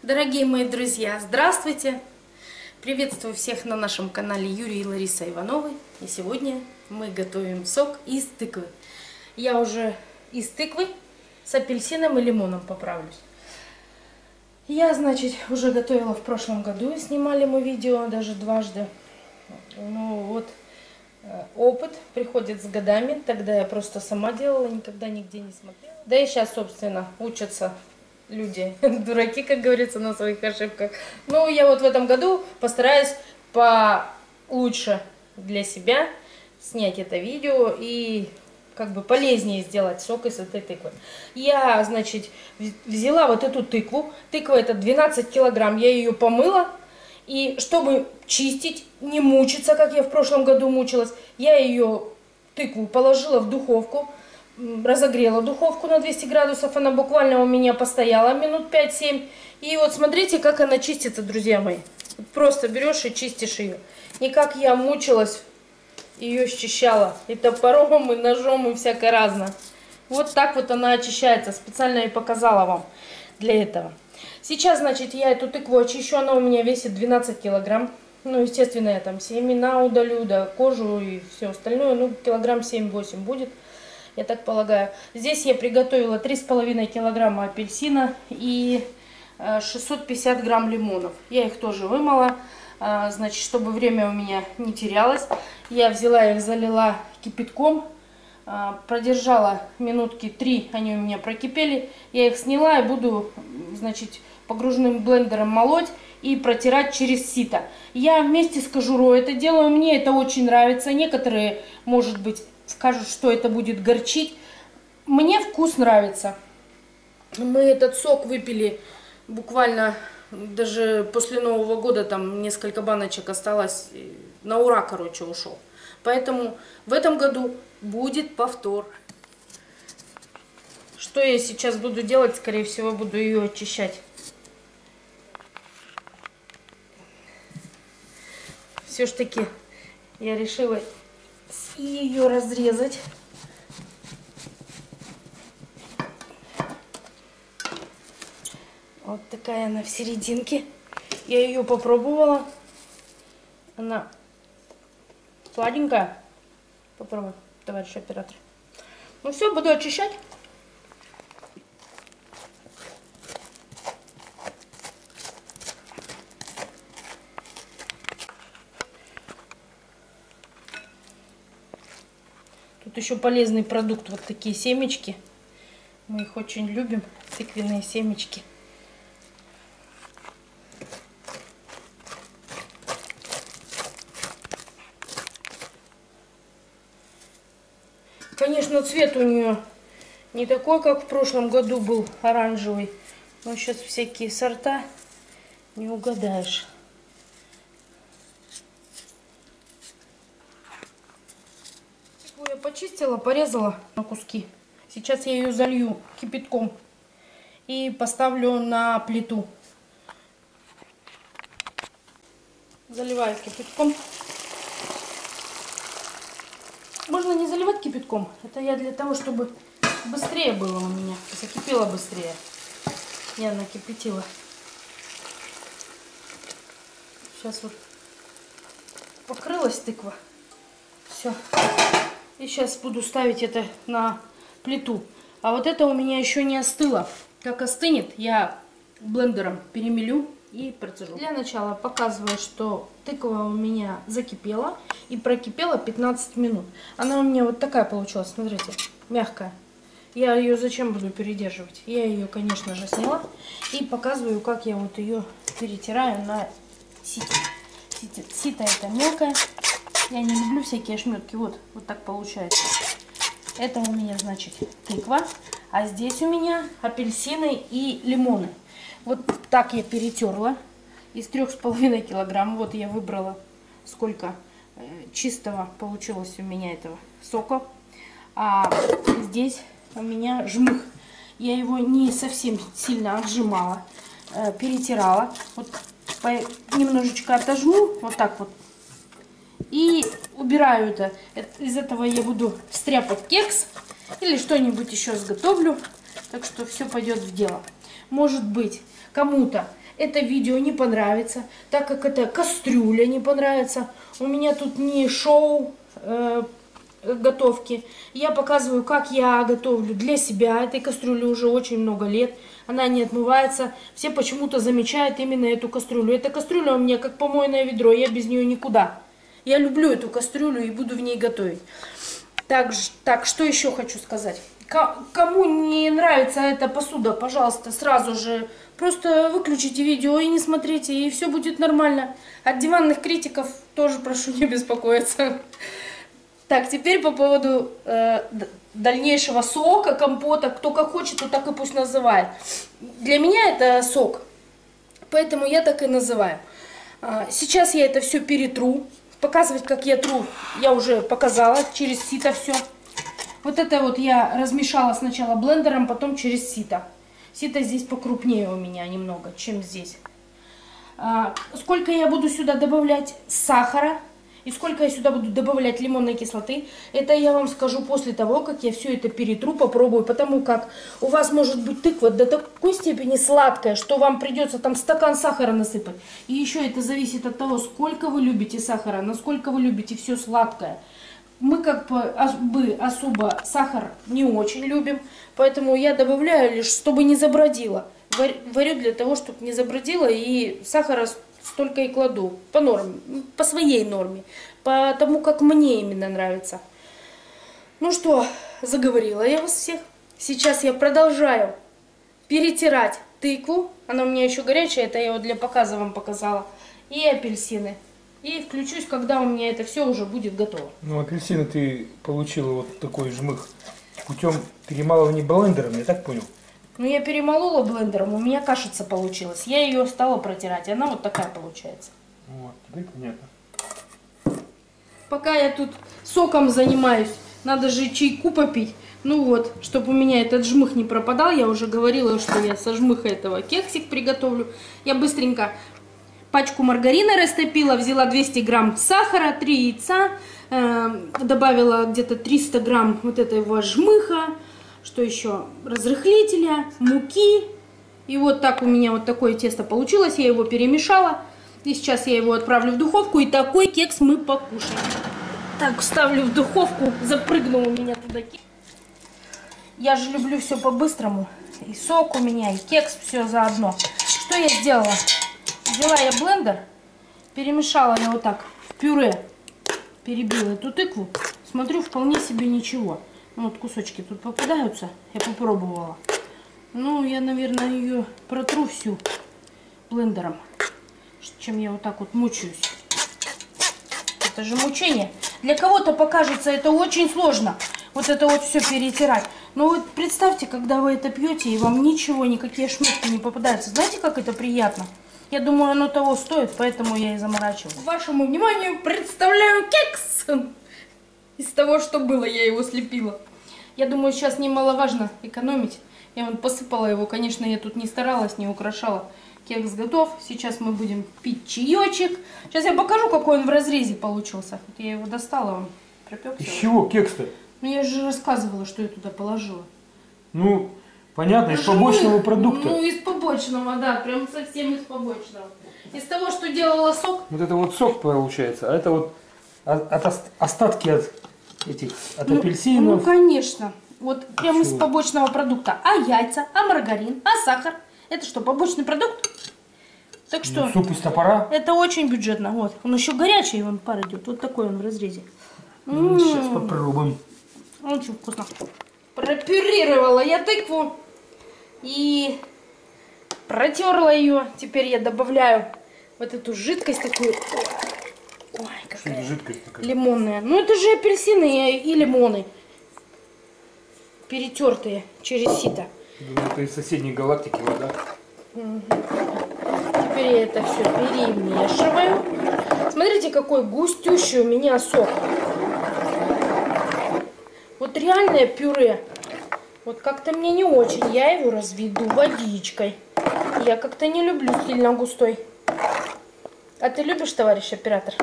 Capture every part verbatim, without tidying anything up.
Дорогие мои друзья, здравствуйте! Приветствую всех на нашем канале Юрий и Лариса Ивановы. И сегодня мы готовим сок из тыквы. Я уже из тыквы с апельсином и лимоном поправлюсь. Я, значит, уже готовила в прошлом году, снимали мы видео даже дважды. Ну вот, опыт приходит с годами. Тогда я просто сама делала, никогда нигде не смотрела. Да и сейчас, собственно, учатся люди, дураки, как говорится, на своих ошибках. Ну, я вот в этом году постараюсь получше для себя снять это видео и как бы полезнее сделать сок из этой тыквы. Я, значит, взяла вот эту тыкву. Тыква это двенадцать килограмм. Я ее помыла. И чтобы чистить, не мучиться, как я в прошлом году мучилась, я ее, тыкву, положила в духовку. Разогрела духовку на двести градусов, она буквально у меня постояла минут пять-семь. И вот смотрите, как она чистится, друзья мои. Просто берешь и чистишь ее. Не как я мучилась, ее счищала и топором, и ножом, и всякое разное. Вот так вот она очищается. Специально и показала вам для этого. Сейчас, значит, я эту тыкву очищу. Она у меня весит двенадцать килограмм. Ну, естественно, я там семена удалю, да, кожу и все остальное. Ну, килограмм семь-восемь будет, я так полагаю. Здесь я приготовила три с половиной килограмма апельсина и шестьсот пятьдесят грамм лимонов. Я их тоже вымыла, значит, чтобы время у меня не терялось. Я взяла их, залила кипятком, продержала минутки три, они у меня прокипели. Я их сняла и буду, значит, погруженным блендером молоть и протирать через сито. Я вместе с кожурой это делаю, мне это очень нравится. Некоторые, может быть, скажут, что это будет горчить. Мне вкус нравится. Мы этот сок выпили буквально даже после Нового года, там несколько баночек осталось, на ура, короче, ушел. Поэтому в этом году будет повтор. Что я сейчас буду делать? Скорее всего, буду ее очищать. Все ж таки я решила ее разрезать. Вот такая она в серединке. Я ее попробовала. Она сладенькая. Попробуй, товарищ оператор. Ну все, буду очищать. Тут еще полезный продукт, вот такие семечки. Мы их очень любим, тыквенные семечки. Конечно, цвет у нее не такой, как в прошлом году был, оранжевый. Но сейчас всякие сорта не угадаешь. Я почистила, порезала на куски. Сейчас я ее залью кипятком и поставлю на плиту. Заливаю кипятком. Можно не заливать кипятком. Это я для того, чтобы быстрее было у меня. Закипело быстрее. Я накипятила. Сейчас вот покрылась тыква. Все. И сейчас буду ставить это на плиту. А вот это у меня еще не остыло. Как остынет, я блендером перемелю и процежу. Для начала показываю, что тыква у меня закипела и прокипела пятнадцать минут. Она у меня вот такая получилась, смотрите, мягкая. Я ее зачем буду передерживать? Я ее, конечно же, сняла и показываю, как я вот ее перетираю на сито. Сито, сито это мелкое. Я не люблю всякие ошметки. Вот, вот так получается. Это у меня, значит, тыква. А здесь у меня апельсины и лимоны. Вот так я перетерла. Из трех с половиной килограмм. Вот я выбрала, сколько э, чистого получилось у меня этого сока. А здесь у меня жмых. Я его не совсем сильно отжимала. Э, перетирала. Вот по, немножечко отожму. Вот так вот. И убираю это. Из этого я буду стряпать кекс или что-нибудь еще сготовлю. Так что все пойдет в дело. Может быть, кому-то это видео не понравится, так как это кастрюля не понравится. У меня тут не шоу э, готовки. Я показываю, как я готовлю для себя. Этой кастрюле уже очень много лет. Она не отмывается. Все почему-то замечают именно эту кастрюлю. Эта кастрюля у меня как помойное ведро. Я без нее никуда. Я люблю эту кастрюлю и буду в ней готовить. Так, так что еще хочу сказать. Кому не нравится эта посуда, пожалуйста, сразу же просто выключите видео и не смотрите, и все будет нормально. От диванных критиков тоже прошу не беспокоиться. Так, теперь по поводу э, дальнейшего сока, компота. Кто как хочет, то так и пусть называет. Для меня это сок, поэтому я так и называю. Сейчас я это все перетру. Показывать, как я тру, я уже показала через сито все. Вот это вот я размешала сначала блендером, потом через сито. Сито здесь покрупнее у меня немного, чем здесь. А, сколько я буду сюда добавлять сахара и сколько я сюда буду добавлять лимонной кислоты, это я вам скажу после того, как я все это перетру, попробую. Потому как у вас может быть тыква до такой степени сладкая, что вам придется там стакан сахара насыпать. И еще это зависит от того, сколько вы любите сахара, насколько вы любите все сладкое. Мы как бы особо сахар не очень любим, поэтому я добавляю лишь, чтобы не забродило. Варю для того, чтобы не забродило, и сахара столько и кладу по норме, по своей норме, по тому, как мне именно нравится. Ну что, заговорила я вас всех. Сейчас я продолжаю перетирать тыкву, она у меня еще горячая, это я вот для показа вам показала, и апельсины. И включусь, когда у меня это все уже будет готово. Ну, апельсины ты получила вот такой жмых путем перемалывания блендером, я так понял? Ну, я перемолола блендером, у меня кашица получилась. Я ее стала протирать, и она вот такая получается. Вот, теперь понятно. Пока я тут соком занимаюсь, надо же чайку попить. Ну вот, чтобы у меня этот жмых не пропадал, я уже говорила, что я со жмыха этого кексик приготовлю. Я быстренько пачку маргарина растопила, взяла двести грамм сахара, три яйца, э, добавила где-то триста грамм вот этого жмыха, что еще, разрыхлителя, муки. И вот так у меня вот такое тесто получилось, я его перемешала. И сейчас я его отправлю в духовку, и такой кекс мы покушаем. Так, вставлю в духовку, запрыгнул у меня туда кекс. Я же люблю все по-быстрому. И сок у меня, и кекс, все заодно. Что я сделала? Взяла я блендер, перемешала я вот так в пюре, перебила эту тыкву. Смотрю, вполне себе ничего. Ну, вот кусочки тут попадаются, я попробовала. Ну, я, наверное, ее протру всю блендером, чем я вот так вот мучаюсь. Это же мучение. Для кого-то покажется это очень сложно, вот это вот все перетирать. Но вот представьте, когда вы это пьете, и вам ничего, никакие шматки не попадаются. Знаете, как это приятно? Я думаю, оно того стоит, поэтому я и заморачиваюсь. Вашему вниманию представляю кекс. Из того, что было, я его слепила. Я думаю, сейчас немаловажно экономить. Я вон посыпала его, конечно, я тут не старалась, не украшала. Кекс готов. Сейчас мы будем пить чаечек. Сейчас я покажу, какой он в разрезе получился. Вот я его достала, он пропекся. Из чего кекс-то? Ну, я же рассказывала, что я туда положила. Ну, понятно, из побочного продукта. Ну, из побочного, да, прям совсем из побочного. Из того, что делала сок. Вот это вот сок получается, а это вот от, от остатки от этих, от ну, апельсинов. Ну, конечно. Вот прям Чего? из побочного продукта. А яйца, а маргарин, а сахар. Это что, побочный продукт? Так что... Ну, суп из топора. Это очень бюджетно. Вот. Он еще горячий, и он пар идет. Вот такой он в разрезе. Ну, сейчас попробуем. Очень вкусно. Пропюрировала я тыкву и протерла ее. Теперь я добавляю вот эту жидкость такую. Ой, какая что это жидкость такая? Лимонная. Ну это же апельсины и лимоны. Перетертые через сито. Думаю, это из соседней галактики вода. Угу. Теперь я это все перемешиваю. Смотрите, какой густющий у меня сок. Вот реальное пюре. Вот как-то мне не очень. Я его разведу водичкой. Я как-то не люблю сильно густой. А ты любишь, товарищ оператор?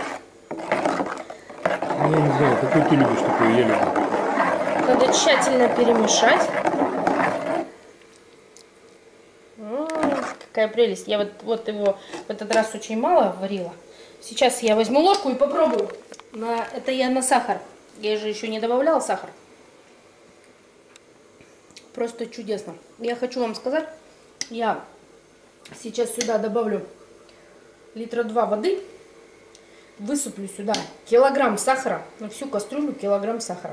Я не знаю, какой ты любишь, такой я люблю. Надо тщательно перемешать. М-м, какая прелесть. Я вот, вот его в этот раз очень мало варила. Сейчас я возьму ложку и попробую. На, это я на сахар. Я же еще не добавляла сахар. Просто чудесно. Я хочу вам сказать, я сейчас сюда добавлю литра два воды. Высыплю сюда килограмм сахара. На всю кастрюлю килограмм сахара.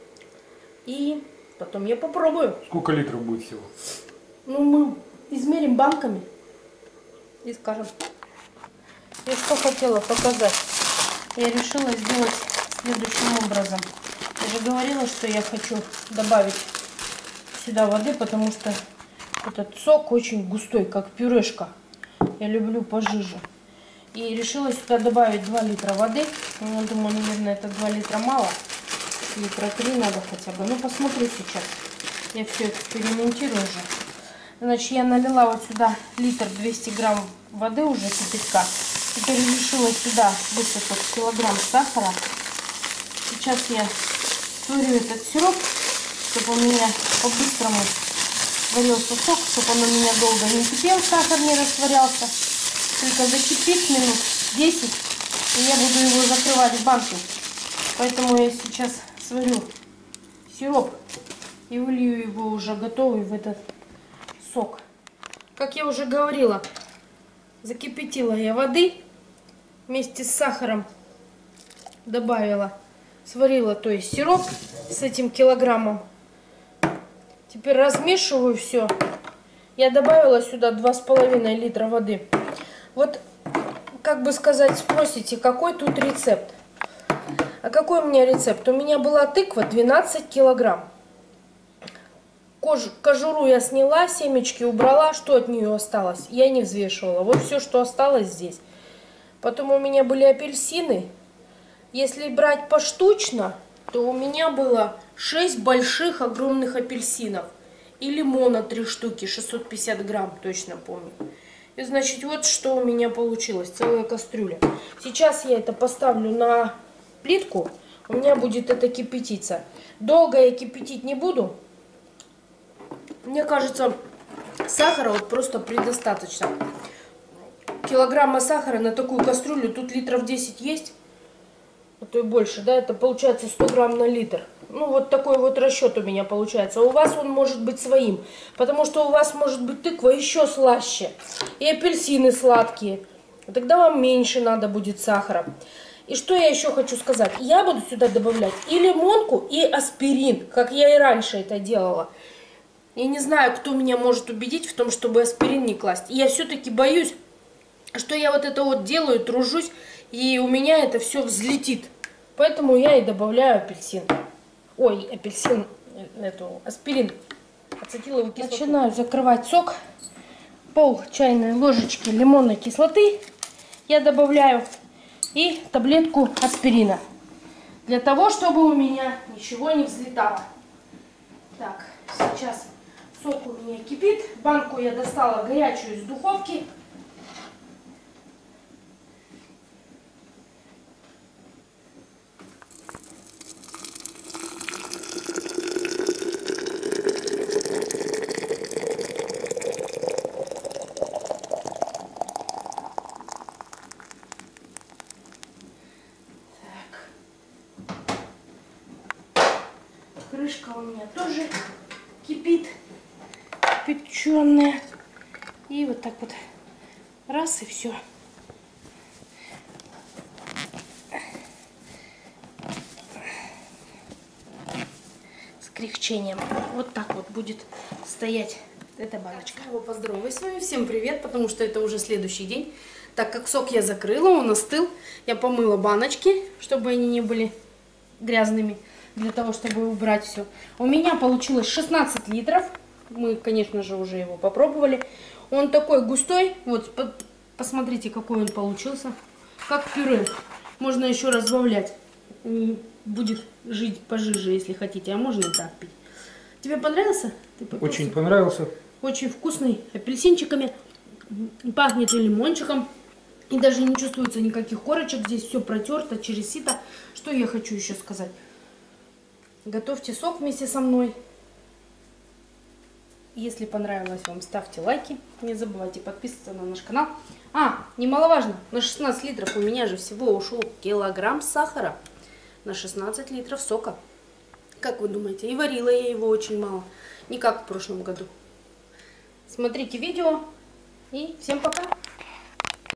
И потом я попробую. Сколько литров будет всего? Ну, мы измерим банками и скажем. Я что хотела показать. Я решила сделать следующим образом. Я же говорила, что я хочу добавить сюда воды, потому что этот сок очень густой, как пюрешка. Я люблю пожиже. И решила сюда добавить два литра воды. Я думаю, наверное, это два литра мало. Литра три надо хотя бы. Ну, посмотрю сейчас. Я все экспериментирую уже. Значит, я налила вот сюда литр двести грамм воды уже кипятка. Теперь решила сюда высыпать килограмм сахара. Сейчас я сварю этот сироп, чтобы у меня по-быстрому сварился сок, чтобы он у меня долго не кипел, сахар не растворялся. Только закипит минут десять, и я буду его закрывать в банку. Поэтому я сейчас сварю сироп и вылью его уже готовый в этот сок. Как я уже говорила, закипятила я воды вместе с сахаром, добавила, сварила, то есть сироп с этим килограммом. Теперь размешиваю все. Я добавила сюда два с половиной литра воды. Вот, как бы сказать, спросите, какой тут рецепт? А какой у меня рецепт? У меня была тыква двенадцать килограмм. Кожу, кожуру я сняла, семечки убрала. Что от нее осталось? Я не взвешивала. Вот все, что осталось здесь. Потом у меня были апельсины. Если брать поштучно, то у меня было шесть больших огромных апельсинов. И лимона три штуки, шестьсот пятьдесят грамм, точно помню. И значит, вот что у меня получилось, целая кастрюля. Сейчас я это поставлю на плитку, у меня будет это кипятиться. Долго я кипятить не буду. Мне кажется, сахара вот просто предостаточно. Килограмма сахара на такую кастрюлю, тут литров десять есть, а то и больше, да, это получается сто грамм на литр. Ну, вот такой вот расчет у меня получается. У вас он может быть своим, потому что у вас может быть тыква еще слаще. И апельсины сладкие. Тогда вам меньше надо будет сахара. И что я еще хочу сказать. Я буду сюда добавлять и лимонку, и аспирин, как я и раньше это делала. Я не знаю, кто меня может убедить в том, чтобы аспирин не класть. И я все-таки боюсь, что я вот это вот делаю, тружусь, и у меня это все взлетит. Поэтому я и добавляю апельсин. Ой, апельсин, эту, аспирин, ацетиловую кислоту. Начинаю закрывать сок. Пол чайной ложечки лимонной кислоты я добавляю и таблетку аспирина. Для того, чтобы у меня ничего не взлетало. Так, сейчас сок у меня кипит. Банку я достала горячую из духовки. Крышка у меня тоже кипит, кипяченая. И вот так вот раз, и все. С кряхчением. Вот так вот будет стоять эта баночка. Его поздоровай с вами. Всем привет, потому что это уже следующий день. Так как сок я закрыла, он остыл. Я помыла баночки, чтобы они не были грязными. Для того, чтобы убрать все. У меня получилось шестнадцать литров. Мы, конечно же, уже его попробовали. Он такой густой. Вот, посмотрите, какой он получился. Как пюре. Можно еще разбавлять. Будет жить пожиже, если хотите. А можно и так пить. Тебе понравился? Ты Очень понравился. Очень вкусный. Апельсинчиками. Пахнет и лимончиком. И даже не чувствуется никаких корочек. Здесь все протерто через сито. Что я хочу еще сказать? Готовьте сок вместе со мной. Если понравилось вам, ставьте лайки. Не забывайте подписываться на наш канал. А, немаловажно, на шестнадцать литров у меня же всего ушел килограмм сахара на шестнадцать литров сока. Как вы думаете? И варила я его очень мало. Не как в прошлом году. Смотрите видео. И всем пока.